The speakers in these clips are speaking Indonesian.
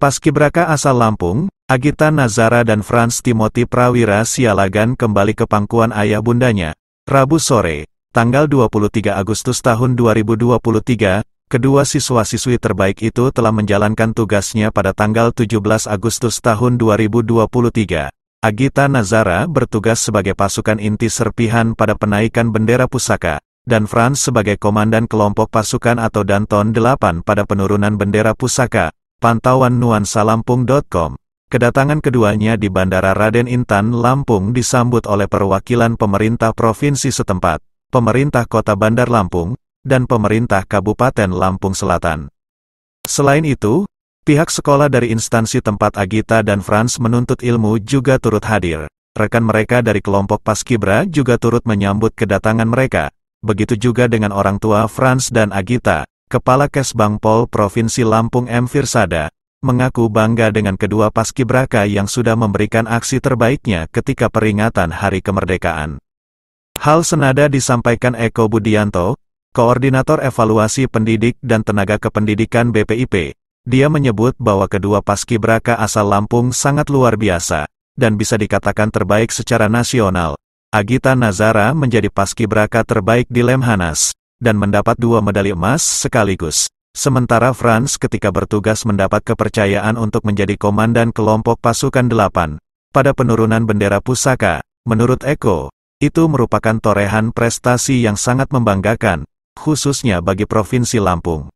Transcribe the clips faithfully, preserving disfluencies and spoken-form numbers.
Paskibraka asal Lampung, Agita Nazara dan Frans Timothy Prawira Sialagan kembali ke pangkuan ayah bundanya. Rabu sore, tanggal dua puluh tiga Agustus tahun dua ribu dua puluh tiga, kedua siswa-siswi terbaik itu telah menjalankan tugasnya pada tanggal tujuh belas Agustus tahun dua ribu dua puluh tiga. Agita Nazara bertugas sebagai pasukan inti serpihan pada penaikan bendera pusaka, dan Frans sebagai komandan kelompok pasukan atau Danton delapan pada penurunan bendera pusaka. Pantauan nuansa lampung titik com. Kedatangan keduanya di Bandara Raden Intan, Lampung disambut oleh perwakilan pemerintah provinsi setempat, pemerintah kota Bandar Lampung, dan pemerintah Kabupaten Lampung Selatan. Selain itu, pihak sekolah dari instansi tempat Agita dan Frans menuntut ilmu juga turut hadir. Rekan mereka dari kelompok Paskibra juga turut menyambut kedatangan mereka. Begitu juga dengan orang tua Frans dan Agita. Kepala Kesbangpol Provinsi Lampung M. Firsada, mengaku bangga dengan kedua paskibraka yang sudah memberikan aksi terbaiknya ketika peringatan Hari Kemerdekaan. Hal senada disampaikan Eko Budianto, Koordinator Evaluasi Pendidik dan Tenaga Kependidikan B P I P. Dia menyebut bahwa kedua paskibraka asal Lampung sangat luar biasa, dan bisa dikatakan terbaik secara nasional. Agita Nazara menjadi paskibraka terbaik di Lemhanas, dan mendapat dua medali emas sekaligus. Sementara Frans ketika bertugas mendapat kepercayaan untuk menjadi komandan kelompok pasukan delapan. Pada penurunan bendera pusaka, menurut Eko, itu merupakan torehan prestasi yang sangat membanggakan, khususnya bagi Provinsi Lampung.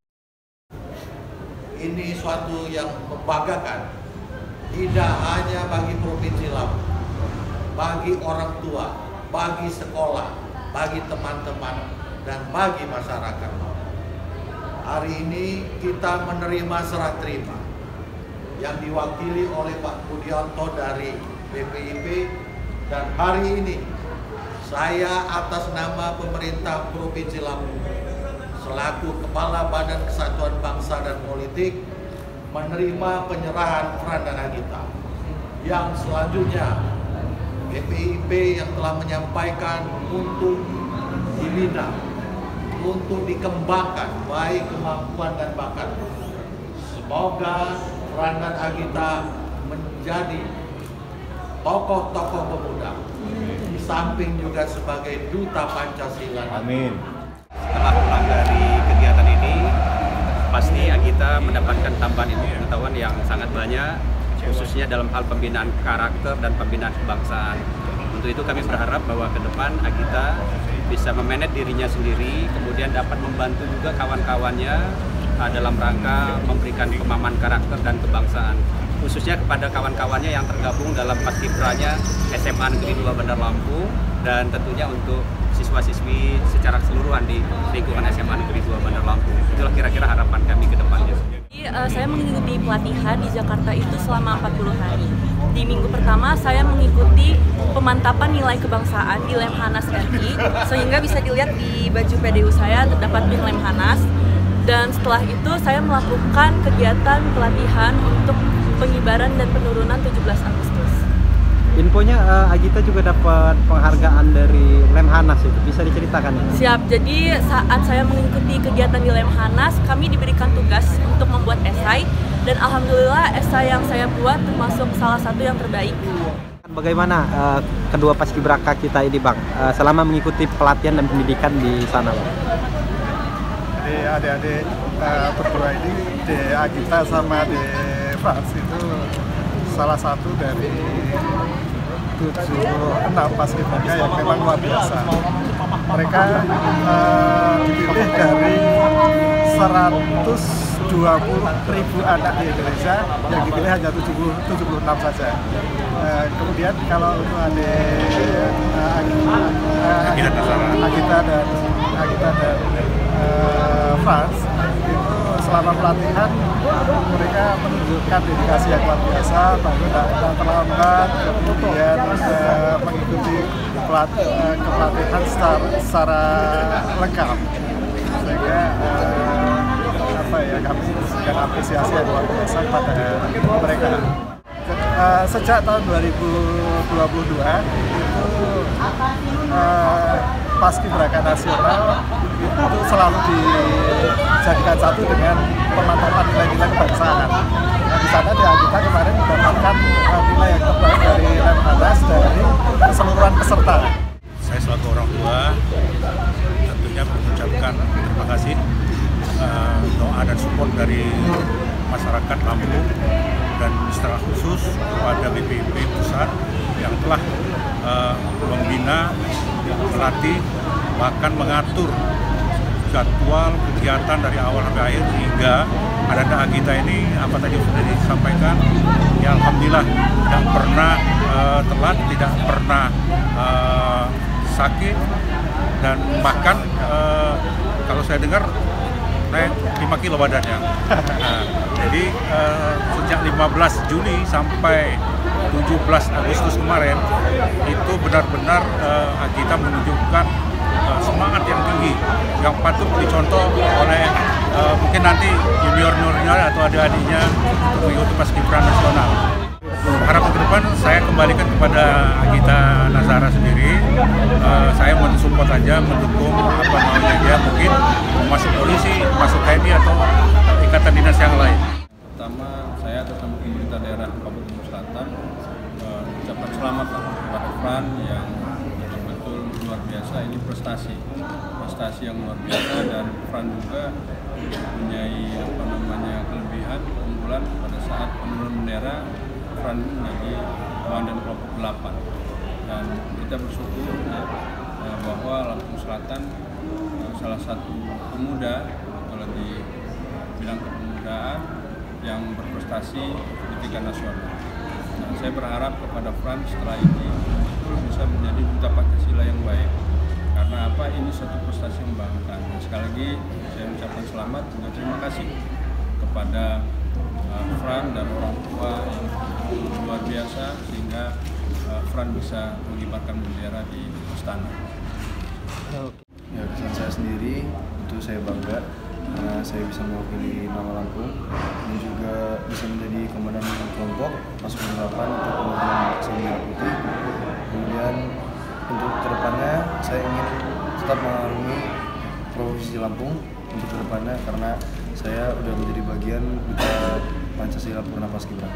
Ini suatu yang membanggakan, tidak hanya bagi Provinsi Lampung, bagi orang tua, bagi sekolah, bagi teman-teman, dan bagi masyarakat. Hari ini kita menerima serah terima yang diwakili oleh Pak Budianto dari B P I P, dan hari ini saya atas nama pemerintah Provinsi Lampung selaku Kepala Badan Kesatuan Bangsa dan Politik menerima penyerahan Frans dan Agita. Yang selanjutnya B P I P yang telah menyampaikan untuk dibina, untuk dikembangkan baik kemampuan dan bakat. Semoga Frans dan Agita menjadi tokoh-tokoh pemuda, di samping juga sebagai duta Pancasila. Amin. Setelah pulang dari kegiatan ini, pasti Agita mendapatkan tambahan ilmu pengetahuan yang sangat banyak, khususnya dalam hal pembinaan karakter dan pembinaan kebangsaan. Untuk itu kami berharap bahwa ke depan Agita bisa memanage dirinya sendiri, kemudian dapat membantu juga kawan-kawannya uh, dalam rangka memberikan pemahaman karakter dan kebangsaan, khususnya kepada kawan-kawannya yang tergabung dalam paskibranya S M A Negeri dua Bandar Lampung, dan tentunya untuk siswa-siswi secara keseluruhan di lingkungan S M A Negeri dua Bandar Lampung. Itulah kira-kira harapan kami ke depannya. Jadi, uh, saya mengikuti pelatihan di Jakarta itu selama empat puluh hari. Di minggu pertama saya mengikuti pemantapan nilai kebangsaan di Lemhanas R I, sehingga bisa dilihat di baju P D U saya terdapat pin Lemhanas. Dan setelah itu saya melakukan kegiatan pelatihan untuk pengibaran dan penurunan tujuh belas Agustus. Infonya uh, Agita juga dapat penghargaan dari Lemhanas, itu bisa diceritakan ya? Siap, jadi saat saya mengikuti kegiatan di Lemhanas, kami diberikan tugas untuk membuat esai, dan alhamdulillah esai yang saya buat termasuk salah satu yang terbaik. Bagaimana uh, kedua paskibraka kita ini Bang, uh, selama mengikuti pelatihan dan pendidikan di sana Bang? Jadi adik-adik uh, berdua ini, di Agita sama di Frans itu salah satu dari tujuh enam paskibraka yang memang luar biasa. Mereka uh, dipilih dari seratus dua puluh ribu anak di Indonesia, yang dipilih hanya tujuh puluh enam saja. Uh, kemudian kalau untuk adik uh, uh, Agita dan Agita dan uh, Frans, itu selama pelatihan mereka menunjukkan dedikasi yang luar biasa, bahwa tidak terlambat, kemudian uh, mengikuti pelat, uh, kepelatihan secara, secara lengkap, sehingga uh, apa ya, kami memberikan apresiasi yang luar biasa kepada mereka. Uh, sejak tahun dua ribu dua puluh dua itu uh, paskibraka nasional itu selalu dijadikan satu dengan pemantapan nilai-nilai kebangsaan. di sana di Agita kemarin mendapatkan uh, nilai yang terbaik dari Lemhanas dari keseluruhan peserta. Saya selaku orang tua tentunya mengucapkan terima kasih uh, doa dan support dari masyarakat Lampung dan secara khusus kepada B P I P pusat yang telah uh, membina, melatih, bahkan mengatur jadwal kegiatan dari awal sampai akhir sehingga adanya Agita ini apa tadi sudah disampaikan ya alhamdulillah tidak pernah uh, telat, tidak pernah uh, sakit dan bahkan uh, kalau saya dengar naik lima kilo badannya. Nah, jadi uh, sejak lima belas Juli sampai tujuh belas Agustus kemarin itu benar-benar uh, Agita menunjukkan uh, semangat yang tinggi yang patut dicontoh oleh uh, mungkin nanti junior-juniornya atau adik-adiknya untuk mengikuti Paskibra nasional. Harapan ke depan saya kembalikan kepada Agita Nazara sendiri. Uh, saya mensupport aja, mendukung apa namanya dia mungkin masuk polisi, masuk T N I atau ikatan dinas yang lain. Pertama, saya atas nama pemerintah daerah Kabupaten Selatan mengucapkan selamat kepada Fran yang betul-betul luar biasa. Ini prestasi, prestasi yang luar biasa dan Fran juga mempunyai apa namanya kelebihan keunggulan pada saat penurunan bendera. Fran menjadi komandan kelompok delapan dan kita bersyukur ya, bahwa Lampung Selatan salah satu pemuda kalau di bidang kepemudaan yang berprestasi di tingkat nasional. Nah, saya berharap kepada Fran setelah ini betul bisa menjadi duta Pancasila yang baik karena apa ini satu prestasi yang membanggakan. Nah, sekali lagi saya mengucapkan selamat dan terima kasih kepada uh, Fran dan orang tua yang luar biasa sehingga uh, Fran bisa mengibarkan bendera di istana. Ya, kesan saya sendiri itu saya bangga karena saya bisa mewakili nama Lampung dan juga bisa menjadi komandan kelompok pasukan delapan untuk pengembangan Sang Merah Putih. Kemudian untuk kedepannya saya ingin tetap mengarungi Provinsi Lampung untuk kedepannya karena saya sudah menjadi bagian duta Pancasila Purna Paskibra.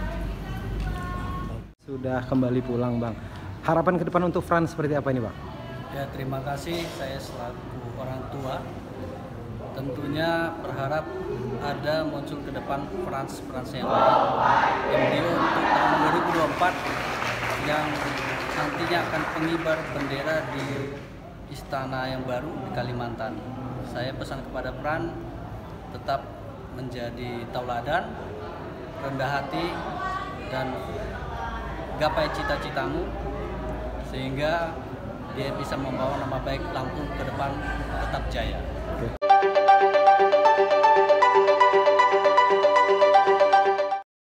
Sudah kembali pulang, Bang. Harapan ke depan untuk Fran seperti apa ini, Bang? Ya, terima kasih. Saya selaku orang tua tentunya berharap ada muncul ke depan Frans-Frans yang baik. M D O untuk tahun dua ribu dua puluh empat yang nantinya akan pengibar bendera di istana yang baru di Kalimantan. Saya pesan kepada Fran tetap menjadi tauladan, rendah hati, dan gapai cita-citamu sehingga dia bisa membawa nama baik Lampung ke depan tetap jaya.